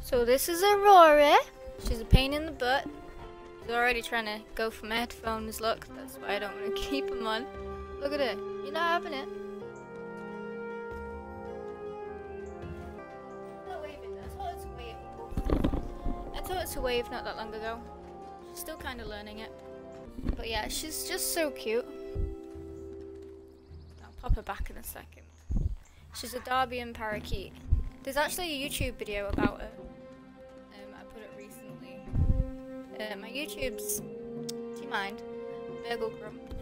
So this is Aurora. She's a pain in the butt. She's already trying to go for my headphones, look. That's why I don't want to keep them on. Look at her. You're not having it. Not waving. I taught her to wave. I taught her to wave not that long ago. She's still kind of learning it. But yeah, she's just so cute. I'll pop her back in a second. She's a Darbian parakeet. There's actually a YouTube video about her. I put it recently. My YouTube's, do you mind? Merglegrumpgaming.